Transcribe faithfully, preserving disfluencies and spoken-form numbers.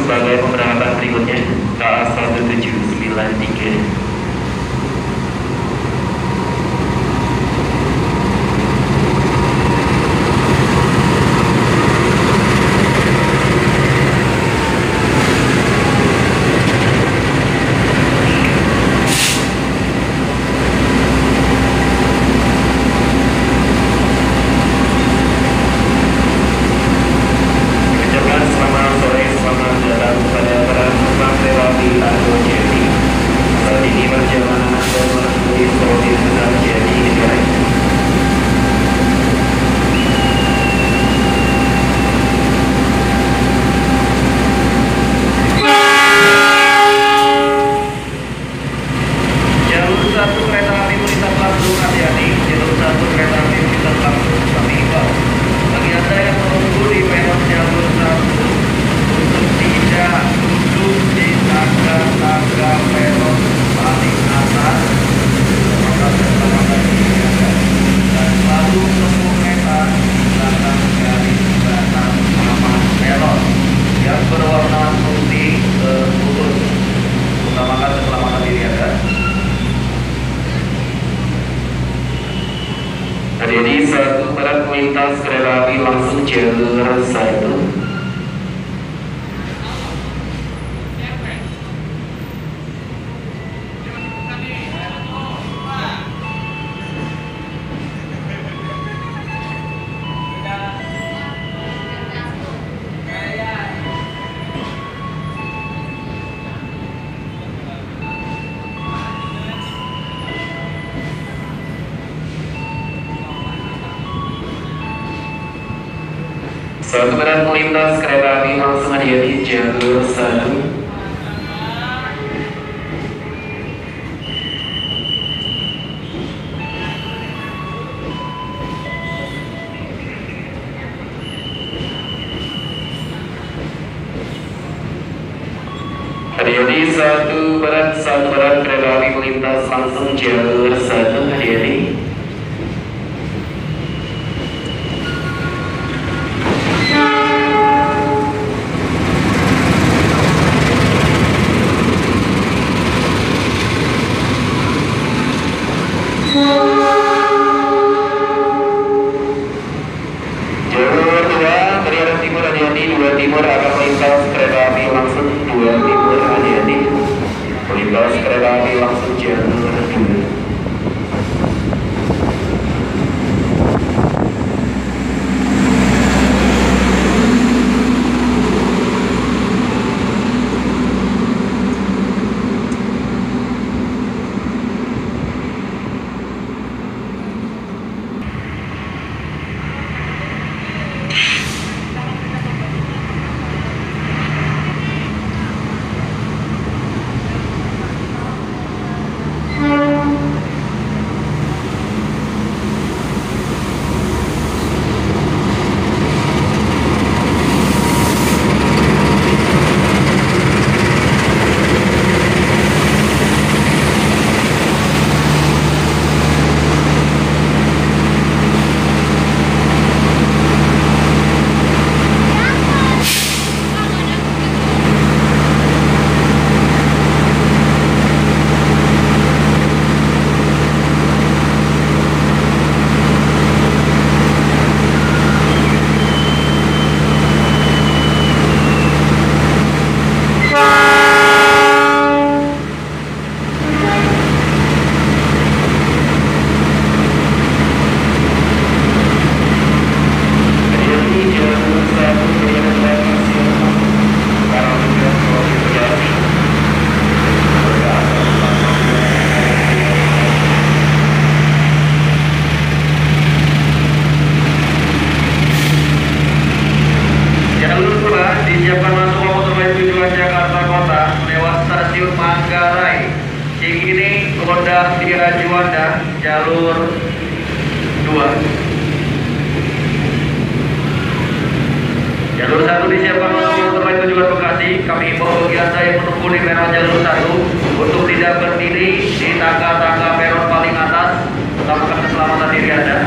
sebagai pemberangkatan berikutnya K A satu tujuh sembilan tiga. Jadi satu berat melintas kereta api langsung jalur satu. Satu berat melintas kereta api langsung hati-hati jalur satu. Hati-hati satu berat satu berat kereta api melintas langsung jalur satu, hati-hati. Jalur dua dari arah timur, hati-hati. Dua timur akan melintas kereta api langsung dua timur, hati-hati. Melintas kereta api langsung jalur dua. Disiapkan masuk motorway tujuan Jakarta Kota lewat stasiun Manggarai, Cikini, Kodam Tira Juanda, jalur dua. Jalur satu disiapkan masuk motorway tujuan Bekasi. Kami himbau bagi Anda yang menunggu di peron jalur satu untuk tidak berdiri di tangga-tangga peron paling atas, utamakan keselamatan diri Anda.